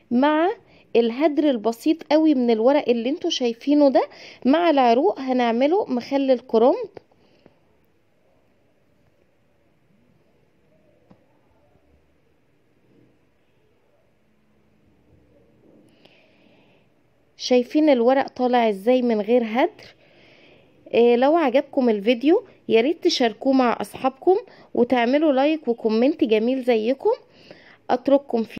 مع الهدر البسيط قوي من الورق اللي انتوا شايفينه ده، مع العروق هنعمله مخلل كرنب. شايفين الورق طالع ازاي من غير هدر؟ لو عجبكم الفيديو ياريت تشاركوه مع اصحابكم وتعملوا لايك وكومنت جميل زيكم. اترككم في